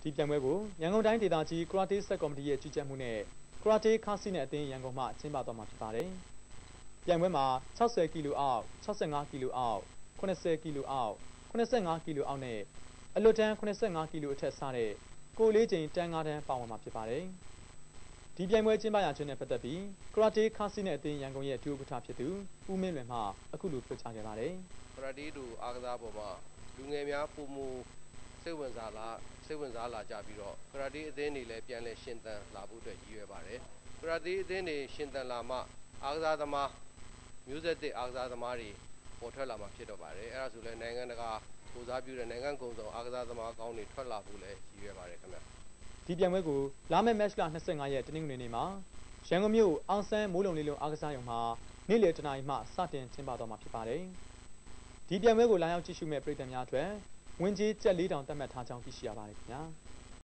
ဒီပြိုင်ပွဲကိုရန်ကုန်တိုင်းဒေသကြီးကရာတေးဆက်ကော်မတီရဲ့ကြီးကြပ်မှုနဲ့ကရာတေးခါစီနဲ့အသင်းရန်ကုန်မှကျင်းပသွားမှာဖြစ်ပါတယ်။ပြိုင်ပွဲမှာ60ကီလိုအောက်65ကီလိုအောက်80ကီလိုအောက်85ကီလိုအောက်နဲ့အလွတ်တန်း85ကီလိုအထက်စတဲ့ကိုလေးချိန်တန်း9တန်းပါဝင်မှာဖြစ်ပါတယ်။ဒီပြိုင်ပွဲကျင်းပရာခြင်းနဲ့ပတ်သက်ပြီးကရာတေးခါစီနဲ့အသင်းရန်ကုန်ရဲ့ဒုဥက္ကဋ္ဌဖြစ်သူဦးမင်းလွင်မှအခုလိုပြောကြားခဲ့ပါတယ်။ကရာတေးတို့အားကစားပေါ်မှာလူငယ်များပုံမူစိတ်ဝင်စားလာကြပြီးတော့ကရာတေးအသင်းတွေလည်းပြန်လည်ရှင်သန်လာဖို့အတွက်ရည်ရွယ်ပါတယ်။ကရာတေးအသင်းတွေရှင်သန်လာမှအားကစားသမားမျိုးဆက်သစ်အားကစားသမားတွေပေါ်ထွက်လာမှာဖြစ်တော့ပါတယ်။အဲဒါဆိုလည်းနိုင်ငံတကာကိုစားပြုတဲ့နိုင်ငံကုန်စုံအားကစားသမားကောင်းတွေထွက်လာဖို့လည်းရည်ရွယ်ပါတယ်ခင်ဗျ။ဒီပြိုင်ပွဲကိုလာမယ့်မတ်လ25ရက်တနင်္ဂနွေနေ့မှာရန်ကုန်မြို့အောင်ဆန်းမိုးလုံလေးလုံးအားကစားရုံမှာနေ့လယ်တနာရီမှစတင်ကျင်းပသွားမှာဖြစ်ပါတယ်။ဒီပြိုင်ပွဲကိုလာရောက်ကြည့်ရှုမဲ့ပရိသတ်များအတွက်ဝင်ကြီးကျပ်4000သတ်မှတ်ထားကြောင်းသိရှိရပါတယ်ခင်ဗျာ။